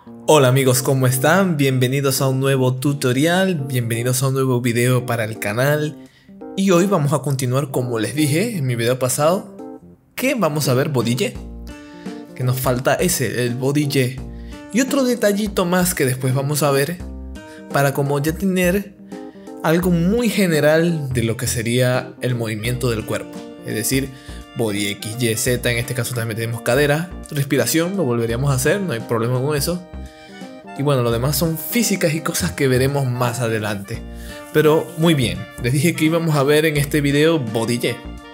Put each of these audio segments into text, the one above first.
Hola amigos, ¿cómo están? Bienvenidos a un nuevo tutorial, bienvenidos a un nuevo video para el canal. Y hoy vamos a continuar, como les dije en mi video pasado, que vamos a ver Body J. Que nos falta ese, el Body J. Y otro detallito más que después vamos a ver, para como ya tener algo muy general de lo que sería el movimiento del cuerpo. Es decir, Body X, Y, Z, en este caso también tenemos cadera, respiración, lo volveríamos a hacer, no hay problema con eso. Y bueno, lo demás son físicas y cosas que veremos más adelante. Pero muy bien, les dije que íbamos a ver en este video Body J.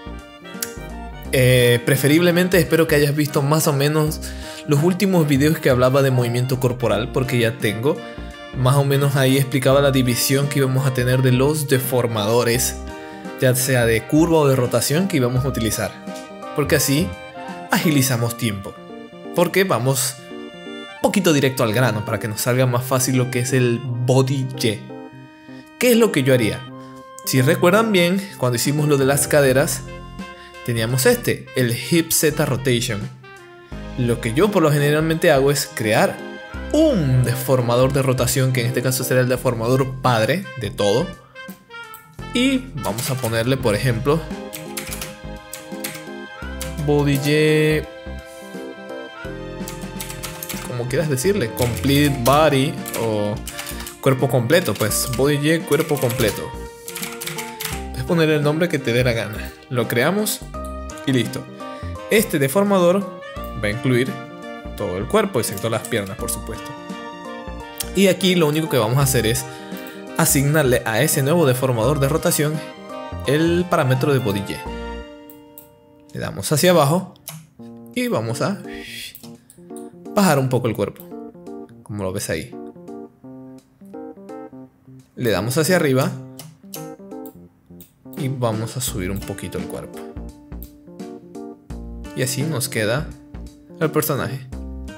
Preferiblemente espero que hayas visto más o menos los últimos videos que hablaba de movimiento corporal, porque ya tengo. Más o menos ahí explicaba la división que íbamos a tener de los deformadores, ya sea de curva o de rotación, que íbamos a utilizar. Porque así agilizamos tiempo. Porque vamos un poquito directo al grano para que nos salga más fácil lo que es el Body J. ¿Qué es lo que yo haría? Si recuerdan bien, cuando hicimos lo de las caderas, teníamos el Hip Z Rotation. Lo que yo por lo generalmente hago es crear un deformador de rotación, que en este caso será el deformador padre de todo. Y vamos a ponerle, por ejemplo, Body J, como quieras decirle, Complete Body o cuerpo completo, pues Body J cuerpo completo. Puedes poner el nombre que te dé la gana. Lo creamos y listo. Este deformador va a incluir todo el cuerpo, excepto las piernas, por supuesto. Y aquí lo único que vamos a hacer es asignarle a ese nuevo deformador de rotación el parámetro de Body J. Le damos hacia abajo y vamos a bajar un poco el cuerpo, como lo ves ahí. Le damos hacia arriba y vamos a subir un poquito el cuerpo. Y así nos queda el personaje.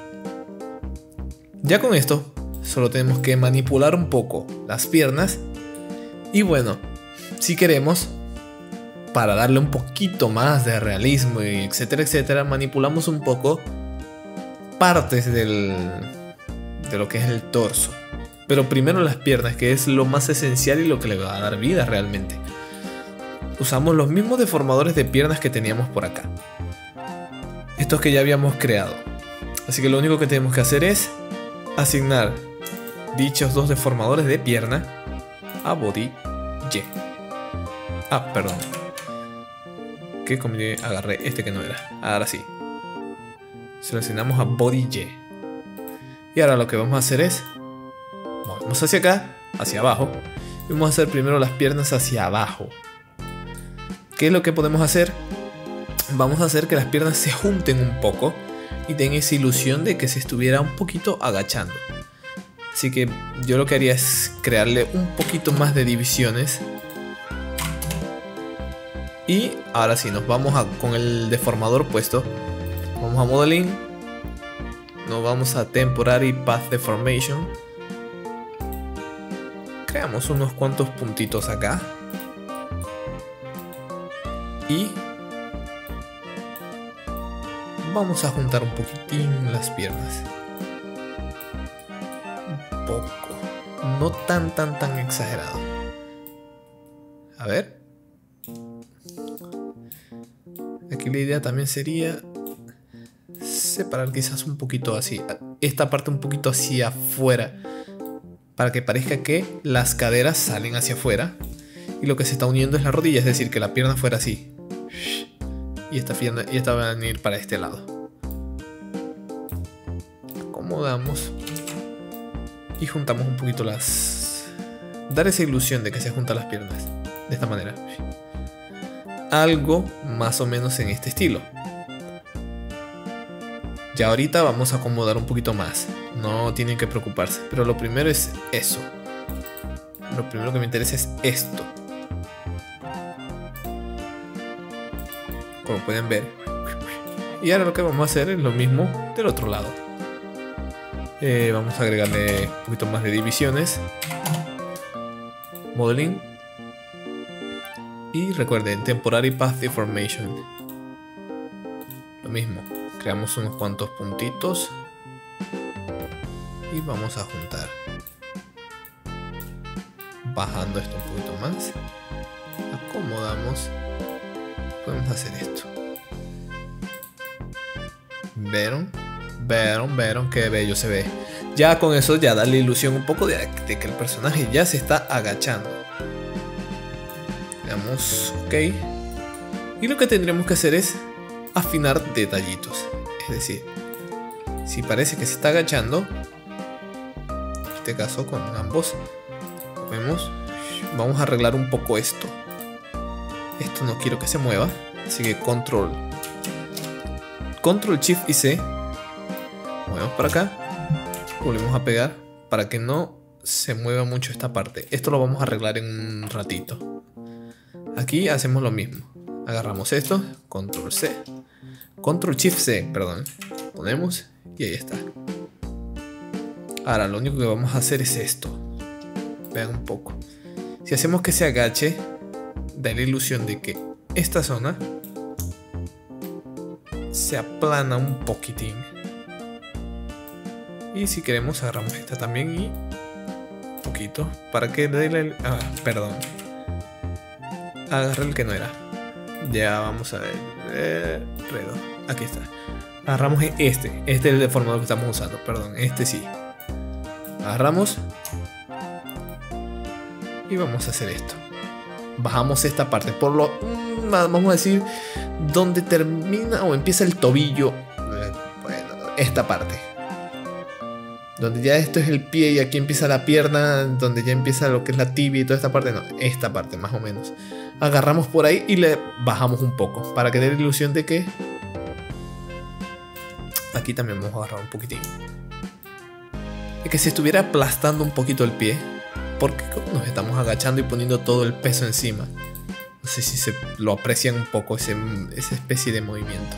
Ya con esto solo tenemos que manipular un poco las piernas. Y bueno, si queremos, para darle un poquito más de realismo y etcétera, etcétera, manipulamos un poco partes de lo que es el torso. Pero primero las piernas, que es lo más esencial y lo que le va a dar vida realmente. Usamos los mismos deformadores de piernas que teníamos por acá, estos que ya habíamos creado. Así que lo único que tenemos que hacer es asignar dichos dos deformadores de pierna a Body J. Ah, perdón, que agarré este que no era. Ahora sí, se lo asignamos a Body J. Y ahora lo que vamos a hacer es movemos hacia acá, hacia abajo, y vamos a hacer primero las piernas hacia abajo. ¿Qué es lo que podemos hacer? Vamos a hacer que las piernas se junten un poco y den esa ilusión de que se estuviera un poquito agachando. Así que yo lo que haría es crearle un poquito más de divisiones. Y ahora sí, nos vamos con el deformador puesto. Vamos a Modeling. Nos vamos a Temporary Path Deformation. Creamos unos cuantos puntitos acá. Y vamos a juntar un poquitín las piernas. Un poco. No tan exagerado. A ver. Aquí la idea también sería separar quizás un poquito así. Esta parte un poquito hacia afuera, para que parezca que las caderas salen hacia afuera y lo que se está uniendo es la rodilla. Es decir, que la pierna fuera así. Y esta va a venir para este lado. Acomodamos y juntamos un poquito dar esa ilusión de que se juntan las piernas de esta manera. Algo más o menos en este estilo. Ya ahorita vamos a acomodar un poquito más. No tienen que preocuparse. Pero lo primero es eso. Lo primero que me interesa es esto. Como pueden ver. Y ahora lo que vamos a hacer es lo mismo del otro lado. Vamos a agregarle un poquito más de divisiones. Modeling. Y recuerden, Temporary Path Deformation. Lo mismo. Creamos unos cuantos puntitos. Y vamos a juntar. Bajando esto un poquito más. Acomodamos. Podemos hacer esto. ¿Vieron? ¿Vieron? Qué bello se ve. Ya con eso ya da la ilusión un poco de que el personaje ya se está agachando. Veamos, ok. Y lo que tendremos que hacer es afinar detallitos. Es decir, si parece que se está agachando, en este caso con ambos, vemos, vamos a arreglar un poco esto. Esto no quiero que se mueva, así que control Shift y C. Movemos para acá, volvemos a pegar para que no se mueva mucho esta parte. Esto lo vamos a arreglar en un ratito. Aquí hacemos lo mismo. Agarramos esto, control Shift C, perdón. Ponemos y ahí está. Ahora lo único que vamos a hacer es esto. Vean un poco. Si hacemos que se agache, da la ilusión de que esta zona se aplana un poquitín. Y si queremos agarramos esta también y un poquito para que dé la... perdón. Agarré el que no era. Ya vamos a ver. Aquí está. Agarramos este es el deformador que estamos usando. Perdón, este sí. Agarramos y vamos a hacer esto. Bajamos esta parte por lo, vamos a decir, donde termina o empieza el tobillo. Bueno, esta parte donde ya esto es el pie y aquí empieza la pierna, donde ya empieza lo que es la tibia y toda esta parte. No, esta parte más o menos. Agarramos por ahí y le bajamos un poco para que dé la ilusión de que aquí también vamos a agarrar un poquitín. Es que si estuviera aplastando un poquito el pie, porque nos estamos agachando y poniendo todo el peso encima. No sé si se lo aprecian un poco esa especie de movimiento.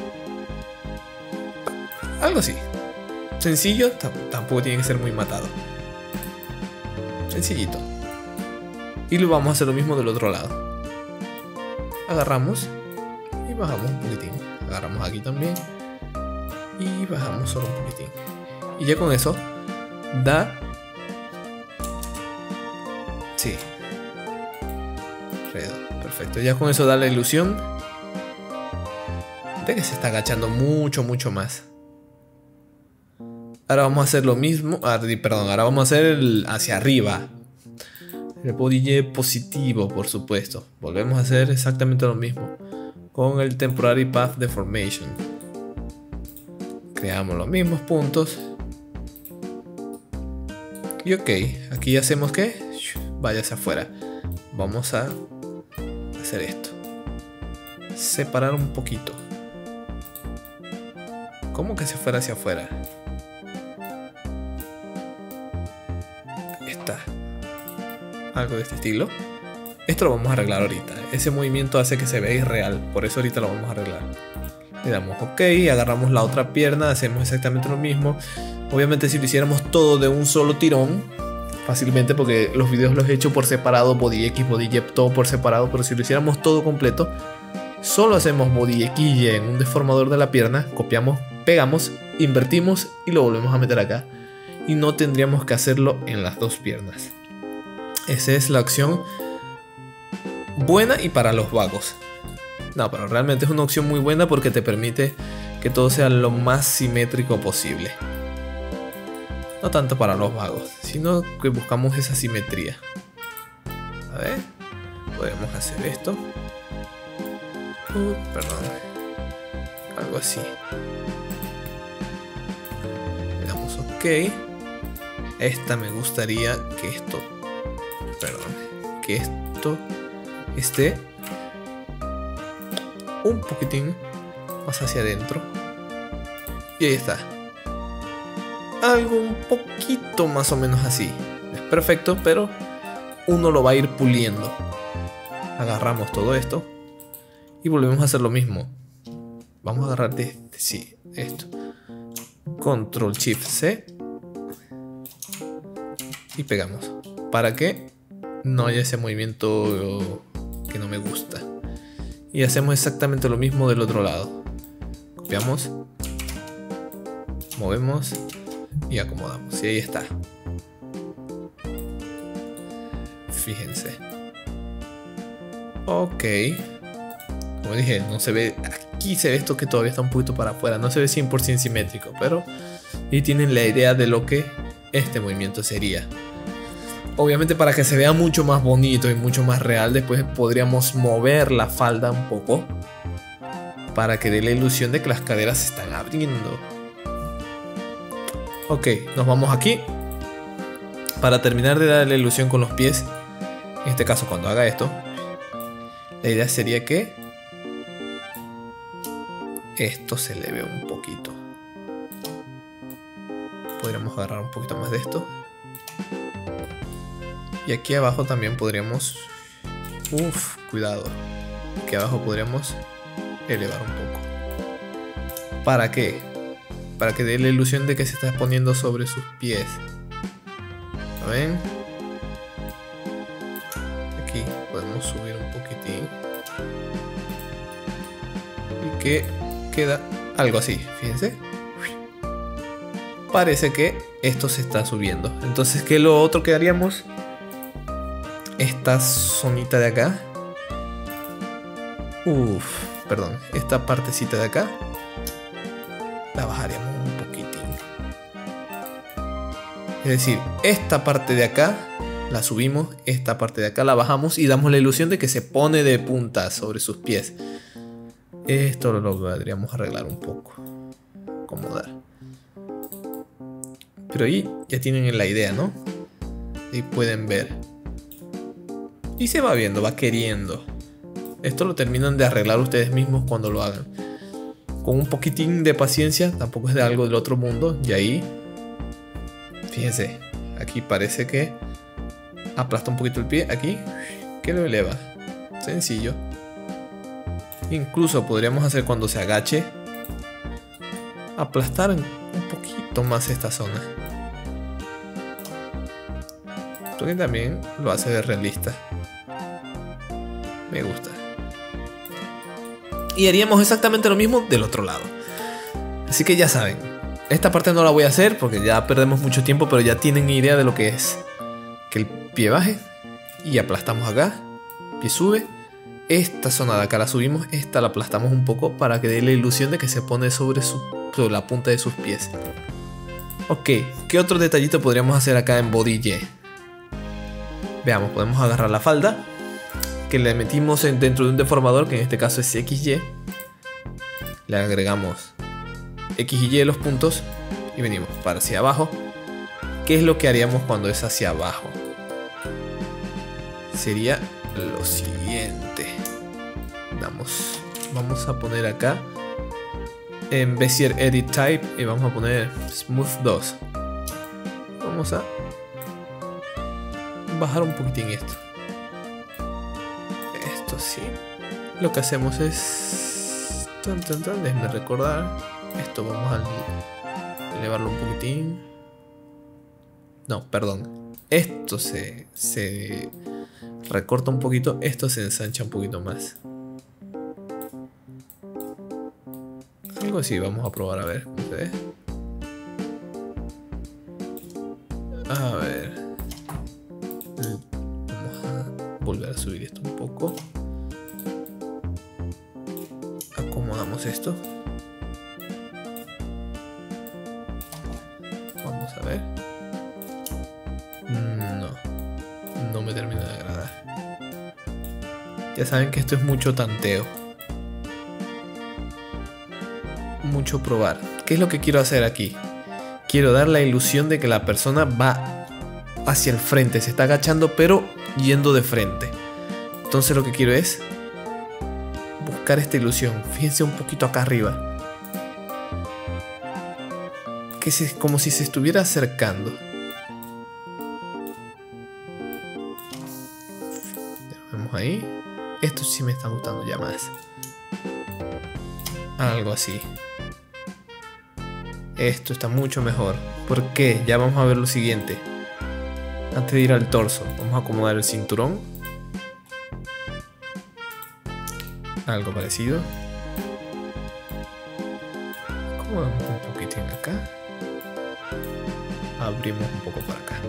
Algo así. Sencillo, tampoco tiene que ser muy matado. Sencillito. Y lo vamos a hacer lo mismo del otro lado. Agarramos y bajamos un poquitín. Agarramos aquí también y bajamos solo un poquitín. Y ya con eso da... Sí. Perfecto. Ya con eso da la ilusión de que se está agachando mucho más. Ahora vamos a hacer lo mismo. Ahora vamos a hacer el hacia arriba. El body jet positivo, por supuesto. Volvemos a hacer exactamente lo mismo con el Temporary Path Deformation. Creamos los mismos puntos. Y ok, aquí hacemos que vaya hacia afuera. Vamos a hacer esto. Separar un poquito. ¿Cómo que se fuera hacia afuera? Está. Algo de este estilo. Esto lo vamos a arreglar ahorita. Ese movimiento hace que se vea irreal. Por eso ahorita lo vamos a arreglar. Le damos ok, agarramos la otra pierna, hacemos exactamente lo mismo. Obviamente si lo hiciéramos todo de un solo tirón, fácilmente, porque los videos los he hecho por separado, body X, body Y, todo por separado. Pero si lo hiciéramos todo completo, solo hacemos body X y Y en un deformador de la pierna, copiamos, pegamos, invertimos y lo volvemos a meter acá. Y no tendríamos que hacerlo en las dos piernas. Esa es la opción buena y para los vagos. No, pero realmente es una opción muy buena porque te permite que todo sea lo más simétrico posible. No tanto para los vagos, sino que buscamos esa simetría. A ver, podemos hacer esto. Perdón. Algo así. Le damos ok. Esta me gustaría que esto... Perdón. Que esto esté un poquitín más hacia adentro. Y ahí está. Algo un poquito más o menos así. Es perfecto, pero uno lo va a ir puliendo. Agarramos todo esto y volvemos a hacer lo mismo. Vamos a agarrar sí, esto. Control Shift C y pegamos para que no haya ese movimiento que no me gusta. Y hacemos exactamente lo mismo del otro lado. Copiamos, movemos y acomodamos. Y ahí está. Fíjense. Ok. Como dije, no se ve. Aquí se ve esto que todavía está un poquito para afuera. No se ve 100% simétrico, pero y tienen la idea de lo que este movimiento sería. Obviamente, para que se vea mucho más bonito y mucho más real, después podríamos mover la falda un poco para que dé la ilusión de que las caderas se están abriendo. Ok, nos vamos aquí. Para terminar de dar la ilusión con los pies, en este caso cuando haga esto, la idea sería que esto se eleve un poquito. Podríamos agarrar un poquito más de esto. Y aquí abajo también podríamos... cuidado. Aquí abajo podríamos elevar un poco. ¿Para qué? Para que dé la ilusión de que se está poniendo sobre sus pies. ¿Lo ven? Aquí podemos subir un poquitín. Y que queda algo así, fíjense. Parece que esto se está subiendo. Entonces, ¿qué es lo otro que haríamos? Esta zonita de acá. Perdón. Esta partecita de acá la bajaríamos un poquitín. Es decir, esta parte de acá la subimos, esta parte de acá la bajamos y damos la ilusión de que se pone de punta sobre sus pies. Esto lo podríamos arreglar un poco, acomodar. Pero ahí ya tienen la idea, ¿no? Ahí pueden ver. Y se va viendo, va queriendo. Esto lo terminan de arreglar ustedes mismos cuando lo hagan. Con un poquitín de paciencia, tampoco es de algo del otro mundo. Y ahí, fíjense, aquí parece que aplasta un poquito el pie. Aquí, que lo eleva. Sencillo. Incluso podríamos hacer cuando se agache, aplastar un poquito más esta zona. Esto que también lo hace ver realista. Me gusta. Y haríamos exactamente lo mismo del otro lado. Así que ya saben, esta parte no la voy a hacer porque ya perdemos mucho tiempo, pero ya tienen idea de lo que es. Que el pie baje y aplastamos acá, pie sube. Esta zona de acá la subimos, esta la aplastamos un poco para que dé la ilusión de que se pone sobre la punta de sus pies. Ok, ¿qué otro detallito podríamos hacer acá en Body Y? Veamos, podemos agarrar la falda que le metimos dentro de un deformador, que en este caso es XY. Le agregamos X y Y los puntos y venimos para hacia abajo. ¿Qué es lo que haríamos cuando es hacia abajo? Sería lo siguiente. Vamos a poner acá en Bezier Edit Type y vamos a poner Smooth 2. Vamos a bajar un poquitín esto. Esto sí. Lo que hacemos es... Déjenme recordar. Esto vamos a elevarlo un poquitín. No, perdón. Esto se recorta un poquito. Esto se ensancha un poquito más. Algo así, vamos a probar a ver cómo se ve. A ver. Vamos a volver a subir esto un poco. Acomodamos esto. Vamos a ver. No me termina de agradar. Ya saben que esto es mucho tanteo. Mucho probar. ¿Qué es lo que quiero hacer aquí? Quiero dar la ilusión de que la persona va hacia el frente, se está agachando pero yendo de frente. Entonces lo que quiero es buscar esta ilusión. Fíjense un poquito acá arriba, que es como si se estuviera acercando. Lo vemos ahí. Esto sí me está gustando ya más. Algo así. Esto está mucho mejor. ¿Por qué? Ya vamos a ver lo siguiente. Antes de ir al torso, vamos a acomodar el cinturón. Algo parecido. Acomodamos un poquitín acá. abrimos un poco para acá.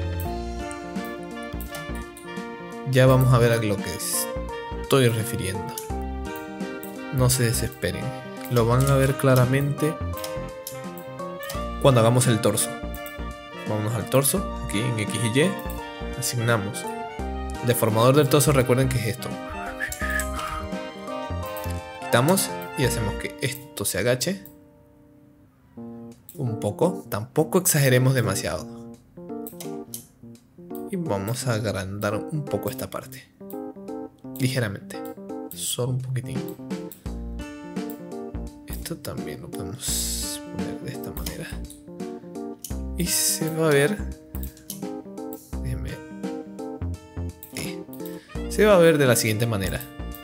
Ya vamos a ver a lo que estoy refiriendo. No se desesperen. Lo van a ver claramente cuando hagamos el torso. Vámonos al torso. Aquí en X y Y. Asignamos. El deformador del torso, recuerden que es esto. Quitamos y hacemos que esto se agache. Un poco. Tampoco exageremos demasiado. Y vamos a agrandar un poco esta parte. Ligeramente. Solo un poquitín. Esto también lo podemos poner de esta manera. Y se va a ver. Déjenme. Se va a ver de la siguiente manera.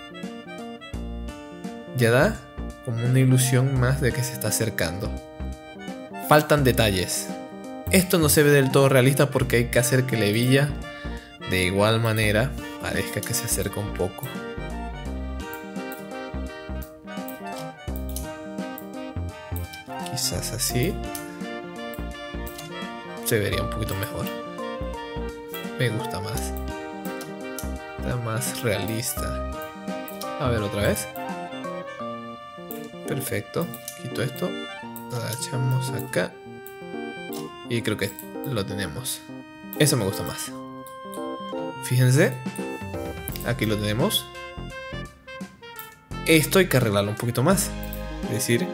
Ya da como una ilusión más de que se está acercando. Faltan detalles. Esto no se ve del todo realista porque hay que hacer que la hebilla de igual manera parezca que se acerca un poco. Quizás así se vería un poquito mejor. Me gusta más. Está más realista. A ver otra vez. Perfecto. Quito esto. Agachamos acá. Y creo que lo tenemos. Eso me gusta más. Fíjense. Aquí lo tenemos. Esto hay que arreglarlo un poquito más. Es decir,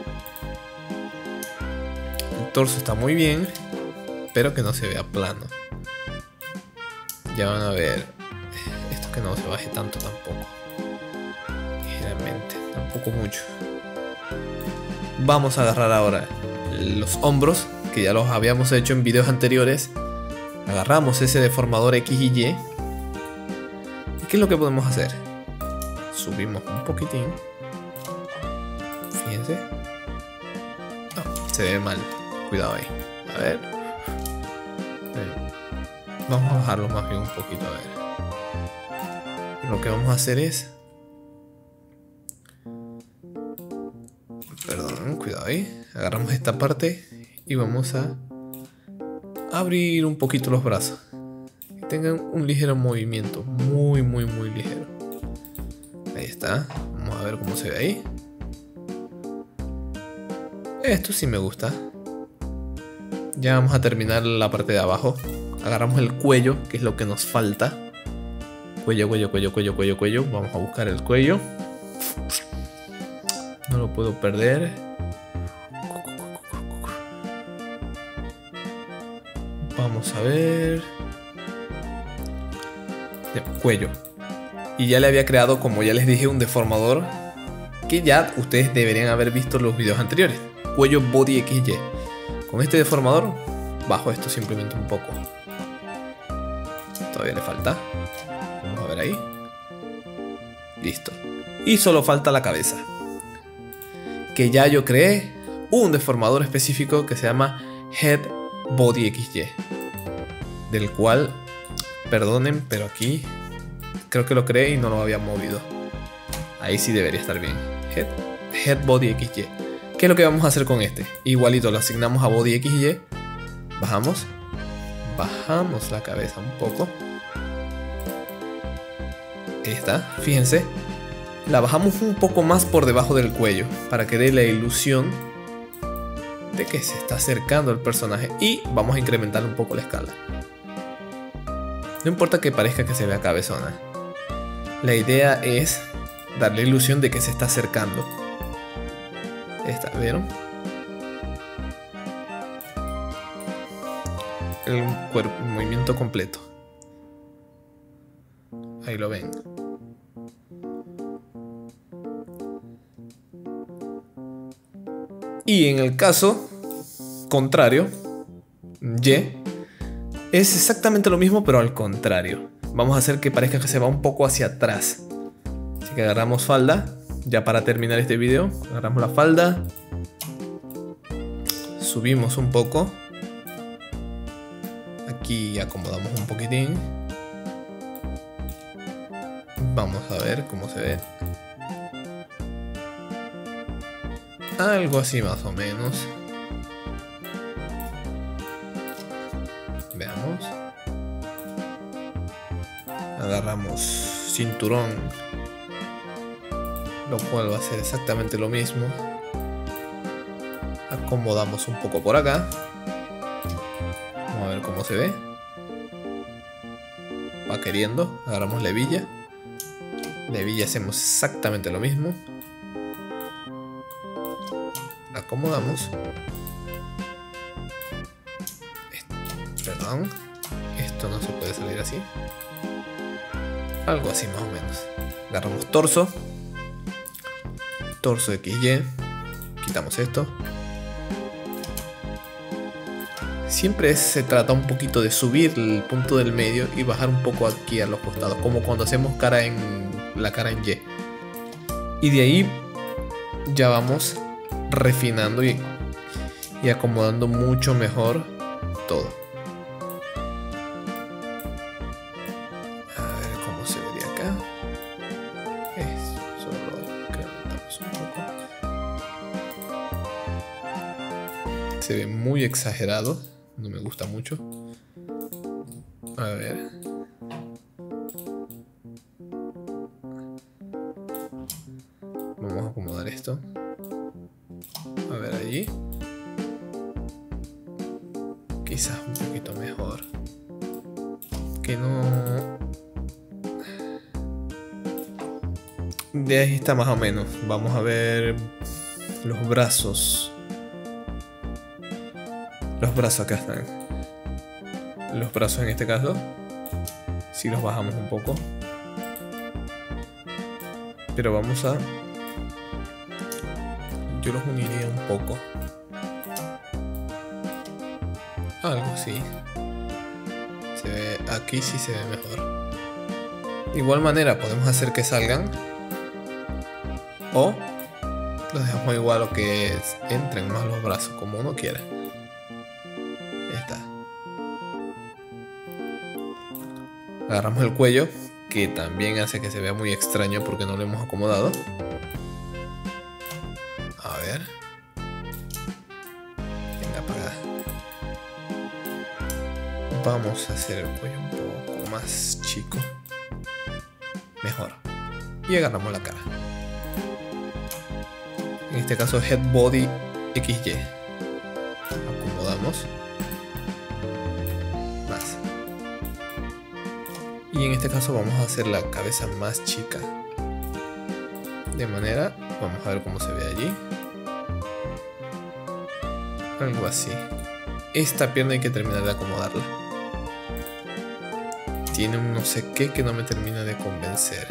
el torso está muy bien, pero que no se vea plano. Ya van a ver. Esto que no se baje tanto tampoco. Ligeramente. Tampoco mucho. Vamos a agarrar ahora los hombros, que ya los habíamos hecho en videos anteriores. Agarramos ese deformador X y Y. ¿Y qué es lo que podemos hacer? Subimos un poquitín. Fíjense. No, se ve mal. Cuidado ahí. A ver. Vamos a bajarlo más bien un poquito, a ver. Lo que vamos a hacer es... Perdón, cuidado ahí. Agarramos esta parte y vamos a abrir un poquito los brazos. Que tengan un ligero movimiento. Muy ligero. Ahí está. Vamos a ver cómo se ve ahí. Esto sí me gusta. Ya vamos a terminar la parte de abajo. Agarramos el cuello, que es lo que nos falta. Cuello. Vamos a buscar el cuello. No lo puedo perder. Vamos a ver. Cuello. Y ya le había creado, como ya les dije, un deformador que ya ustedes deberían haber visto los videos anteriores. Cuello Body XY. Con este deformador bajo esto simplemente un poco. Todavía le falta. Vamos a ver ahí. Listo. Y solo falta la cabeza. Que ya yo creé un deformador específico que se llama Head Body XY. Del cual, perdonen, pero aquí creo que lo creé y no lo había movido. Ahí sí debería estar bien. Head Body XY. ¿Qué es lo que vamos a hacer con este? Igualito lo asignamos a Body XY. Bajamos. Bajamos la cabeza un poco. Ahí está, fíjense. La bajamos un poco más por debajo del cuello para que dé la ilusión de que se está acercando el personaje. Y vamos a incrementar un poco la escala. No importa que parezca que se vea cabezona. La idea es darle la ilusión de que se está acercando. Ahí está, ¿vieron? El cuerpo, el movimiento completo. Ahí lo ven. Y en el caso contrario, Y es exactamente lo mismo, pero al contrario. Vamos a hacer que parezca que se va un poco hacia atrás. Así que agarramos falda. Ya para terminar este video, agarramos la falda. Subimos un poco. Aquí acomodamos un poquitín. Vamos a ver cómo se ve. Algo así más o menos. Veamos. Agarramos cinturón, lo cual va a ser exactamente lo mismo. Acomodamos un poco por acá. Vamos a ver cómo se ve. Va queriendo. Agarramos la hebilla. La hebilla hacemos exactamente lo mismo. Acomodamos. Perdón. Esto no se puede salir así. Algo así más o menos. Agarramos torso. Torso XY. Quitamos esto. Siempre se trata un poquito de subir el punto del medio y bajar un poco aquí a los costados, como cuando hacemos la cara en Y. Y de ahí ya vamos refinando y acomodando mucho mejor todo. A ver cómo se vería acá. Solo incrementamos un poco. Se ve muy exagerado. No me gusta mucho. A ver. Vamos a acomodar esto. A ver allí. Quizás un poquito mejor. Que no... De ahí está más o menos. Vamos a ver los brazos. Los brazos acá están. Los brazos en este caso, si los bajamos un poco. Pero vamos a... Yo los uniría un poco. Algo así. Se ve... Aquí sí se ve mejor. De igual manera podemos hacer que salgan. O los dejamos igual o que entren más los brazos, como uno quiera. Agarramos el cuello, que también hace que se vea muy extraño porque no lo hemos acomodado. A ver. Venga para acá. Vamos a hacer el cuello un poco más chico. Mejor. Y agarramos la cara. En este caso Head Body XY. Acomodamos. Más. Y en este caso vamos a hacer la cabeza más chica. De manera, vamos a ver cómo se ve allí. Algo así. Esta pierna hay que terminar de acomodarla. Tiene un no sé qué que no me termina de convencer.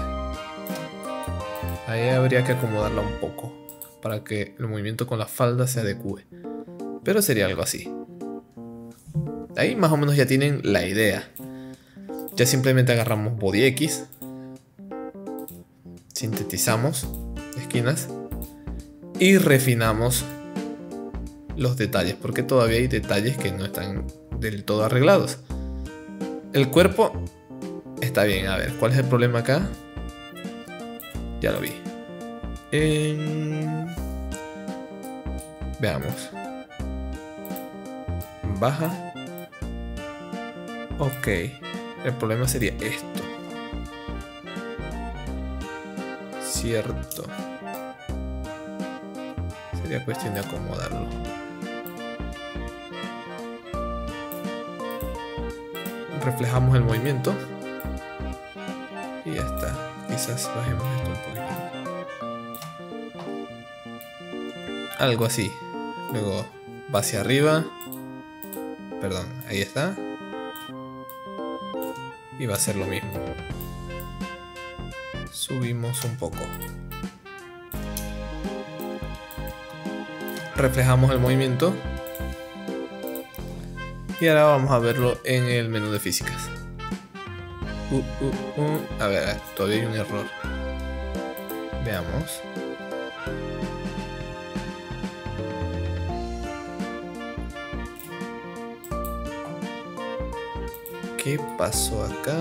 Ahí habría que acomodarla un poco para que el movimiento con la falda se adecue. Pero sería algo así. Ahí más o menos ya tienen la idea. Ya simplemente agarramos Body X, sintetizamos esquinas y refinamos los detalles, porque todavía hay detalles que no están del todo arreglados. El cuerpo está bien. A ver, ¿cuál es el problema acá? Ya lo vi. Veamos. Baja. Ok. El problema sería esto. Cierto. Sería cuestión de acomodarlo. Reflejamos el movimiento. Y ya está. Quizás bajemos esto un poquito. Algo así. Luego va hacia arriba. Perdón, ahí está. Y va a ser lo mismo. Subimos un poco. Reflejamos el movimiento. Y ahora vamos a verlo en el menú de físicas. A ver, todavía hay un error. Veamos. ¿Qué pasó acá?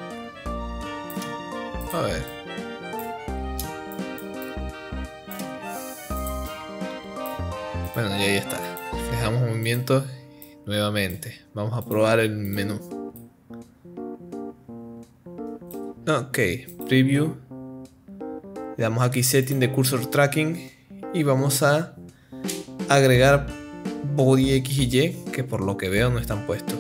A ver. Bueno, y ahí está. Dejamos movimiento nuevamente. Vamos a probar el menú. Ok, preview. Le damos aquí setting de cursor tracking y vamos a agregar body X y Y, que por lo que veo no están puestos.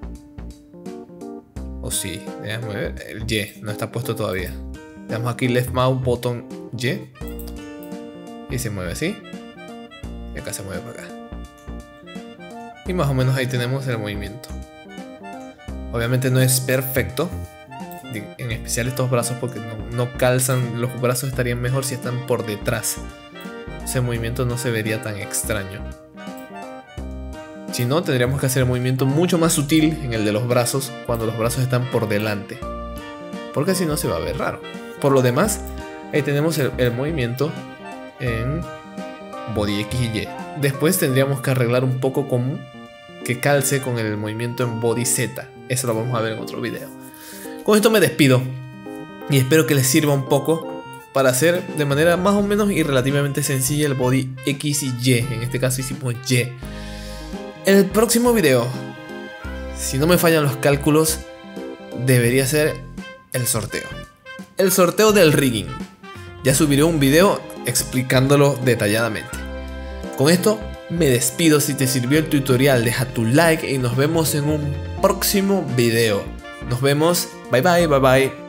O sí, déjame ver, el Y no está puesto todavía. Le damos aquí left mouse button Y y se mueve así. Y acá se mueve para acá. Y más o menos ahí tenemos el movimiento. Obviamente no es perfecto, en especial estos brazos, porque no calzan. Los brazos estarían mejor si están por detrás. Ese movimiento no se vería tan extraño. Si no, tendríamos que hacer el movimiento mucho más sutil en el de los brazos, cuando los brazos están por delante, porque si no se va a ver raro. Por lo demás, ahí tenemos el movimiento en body X y Y. Después tendríamos que arreglar un poco con que calce con el movimiento en body Z. Eso lo vamos a ver en otro video. Con esto me despido y espero que les sirva un poco para hacer de manera más o menos y relativamente sencilla el body X y Y. En este caso hicimos Y. El próximo video, si no me fallan los cálculos, debería ser el sorteo. El sorteo del rigging. Ya subiré un video explicándolo detalladamente. Con esto me despido. Si te sirvió el tutorial, deja tu like y nos vemos en un próximo video. Nos vemos. Bye bye, bye bye.